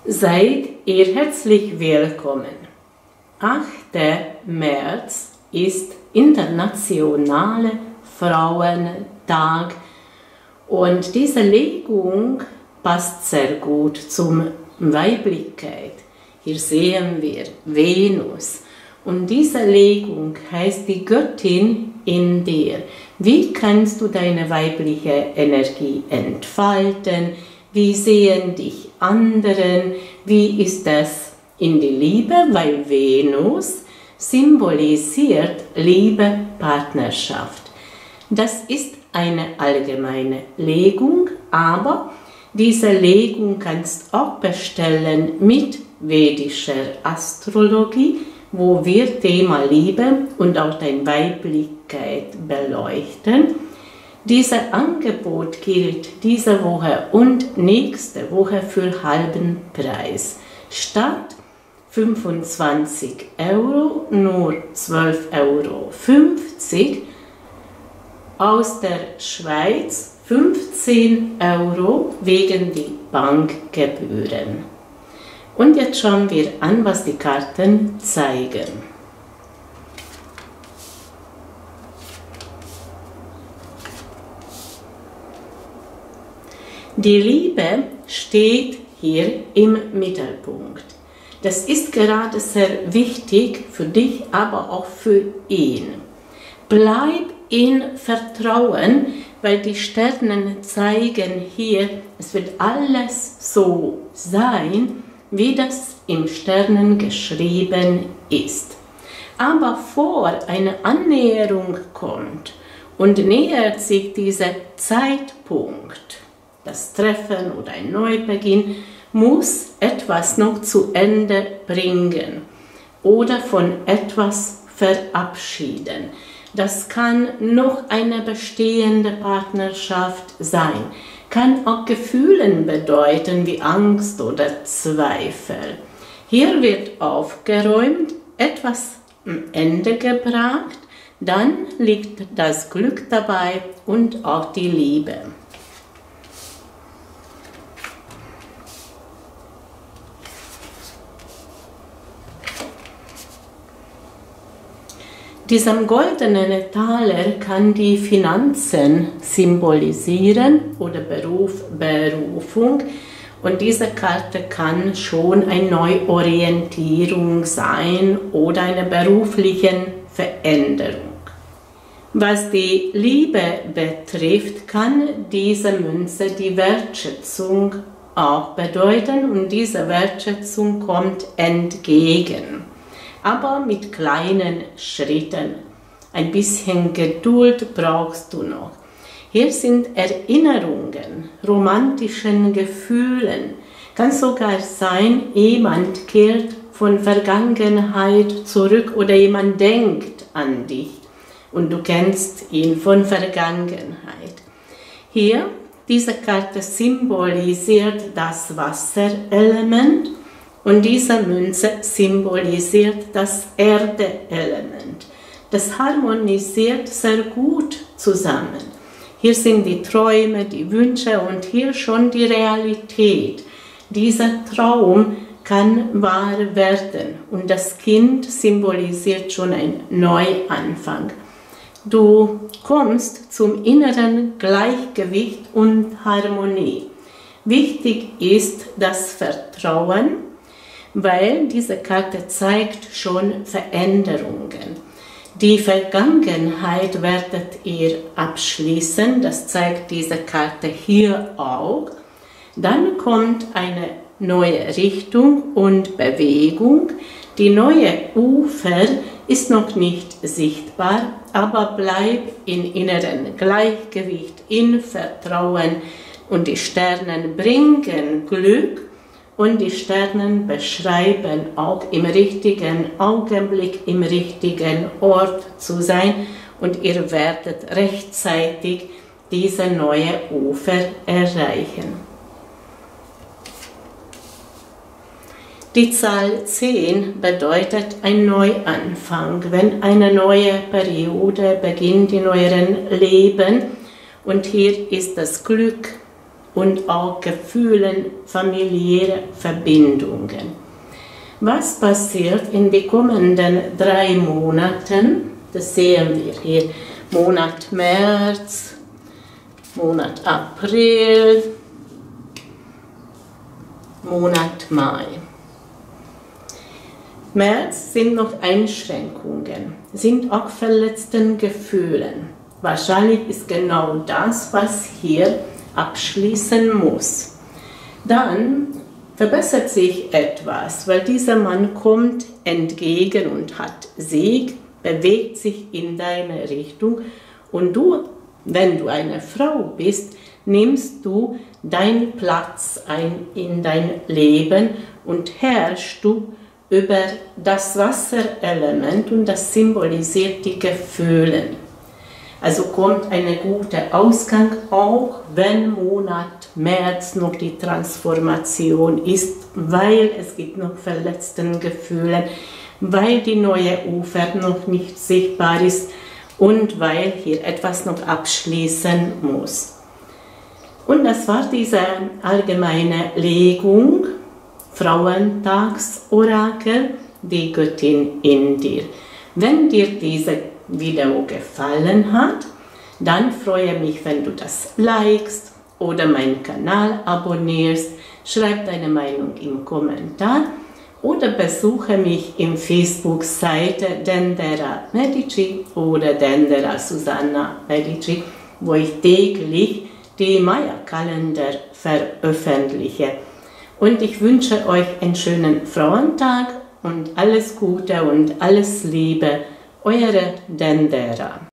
Seid ihr herzlich willkommen. 8. März ist Internationaler Frauentag und diese Legung passt sehr gut zum Weiblichkeit. Hier sehen wir Venus und diese Legung heißt die Göttin in dir. Wie kannst du deine weibliche Energie entfalten? Wie sehen dich anderen? Wie ist das in die Liebe? Weil Venus symbolisiert Liebe, Partnerschaft. Das ist eine allgemeine Legung, aber diese Legung kannst du auch bestellen mit vedischer Astrologie, wo wir Thema Liebe und auch deine Weiblichkeit beleuchten. Dieses Angebot gilt diese Woche und nächste Woche für halben Preis. Statt 25 € nur 12,50 € aus der Schweiz 15 € wegen die Bankgebühren. Und jetzt schauen wir an, was die Karten zeigen. Die Liebe steht hier im Mittelpunkt. Das ist gerade sehr wichtig für dich, aber auch für ihn. Bleib in Vertrauen, weil die Sterne zeigen hier, es wird alles so sein, wie das im Sternen geschrieben ist. Aber vor eine Annäherung kommt und nähert sich dieser Zeitpunkt, das Treffen oder ein Neubeginn, muss etwas noch zu Ende bringen oder von etwas verabschieden. Das kann noch eine bestehende Partnerschaft sein, kann auch Gefühlen bedeuten wie Angst oder Zweifel. Hier wird aufgeräumt, etwas am Ende gebracht, dann liegt das Glück dabei und auch die Liebe. Dieser goldene Taler kann die Finanzen symbolisieren oder Berufung. Und diese Karte kann schon eine Neuorientierung sein oder eine berufliche Veränderung. Was die Liebe betrifft, kann diese Münze die Wertschätzung auch bedeuten und diese Wertschätzung kommt entgegen. Aber mit kleinen Schritten. Ein bisschen Geduld brauchst du noch. Hier sind Erinnerungen, romantischen Gefühlen. Kann sogar sein, jemand kehrt von Vergangenheit zurück oder jemand denkt an dich und du kennst ihn von Vergangenheit. Hier, diese Karte symbolisiert das Wasserelement. Und diese Münze symbolisiert das Erde-Element. Das harmonisiert sehr gut zusammen. Hier sind die Träume, die Wünsche und hier schon die Realität. Dieser Traum kann wahr werden und das Kind symbolisiert schon einen Neuanfang. Du kommst zum inneren Gleichgewicht und Harmonie. Wichtig ist das Vertrauen, weil diese Karte zeigt schon Veränderungen. Die Vergangenheit werdet ihr abschließen, das zeigt diese Karte hier auch. Dann kommt eine neue Richtung und Bewegung. Die neue Ufer ist noch nicht sichtbar, aber bleib in inneren Gleichgewicht, in Vertrauen und die Sterne bringen Glück. Und die Sterne beschreiben auch im richtigen Augenblick, im richtigen Ort zu sein. Und ihr werdet rechtzeitig diese neue Ufer erreichen. Die Zahl 10 bedeutet ein Neuanfang, wenn eine neue Periode beginnt in eurem Leben. Und hier ist das Glück und auch Gefühlen, familiäre Verbindungen. Was passiert in den kommenden 3 Monaten? Das sehen wir hier. Monat März, Monat April, Monat Mai. März sind noch Einschränkungen, sind auch verletzte Gefühle. Wahrscheinlich ist genau das, was hier abschließen muss. Dann verbessert sich etwas, weil dieser Mann kommt entgegen und hat Sieg, bewegt sich in deine Richtung und du, wenn du eine Frau bist, nimmst du deinen Platz ein in dein Leben und herrschst du über das Wasserelement und das symbolisiert die Gefühle. Also kommt ein guter Ausgang, auch wenn Monat März noch die Transformation ist, weil es gibt noch verletzte Gefühle, weil die neue Ufer noch nicht sichtbar ist und weil hier etwas noch abschließen muss. Und das war diese allgemeine Legung, Frauentagsorakel, die Göttin in dir. Wenn dir diese Video gefallen hat, dann freue ich mich, wenn du das likest oder meinen Kanal abonnierst. Schreib deine Meinung im Kommentar oder besuche mich im Facebook-Seite Dendera Medici oder Dendera Susanna Medici, wo ich täglich die Maya-Kalender veröffentliche. Und ich wünsche euch einen schönen Frauentag und alles Gute und alles Liebe, eure Dendera.